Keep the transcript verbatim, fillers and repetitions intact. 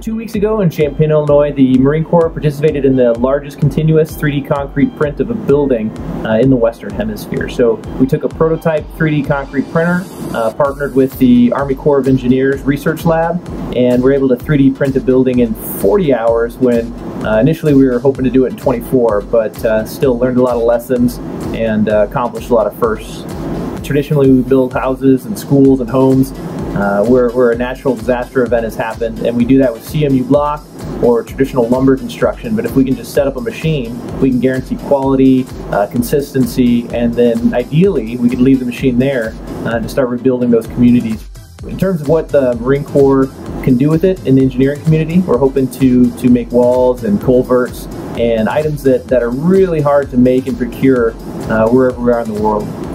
Two weeks ago in Champaign, Illinois, the Marine Corps participated in the largest continuous three D concrete print of a building uh, in the Western Hemisphere. So we took a prototype three D concrete printer, uh, partnered with the Army Corps of Engineers Research Lab, and we're able to three D print a building in forty hours when uh, initially we were hoping to do it in twenty-four, but uh, still learned a lot of lessons and uh, accomplished a lot of firsts. Traditionally, we build houses and schools and homes uh, where, where a natural disaster event has happened, and we do that with C M U block or traditional lumber construction. But if we can just set up a machine, we can guarantee quality, uh, consistency, and then ideally we could leave the machine there uh, to start rebuilding those communities. In terms of what the Marine Corps can do with it in the engineering community, we're hoping to, to make walls and culverts and items that, that are really hard to make and procure uh, wherever we are in the world.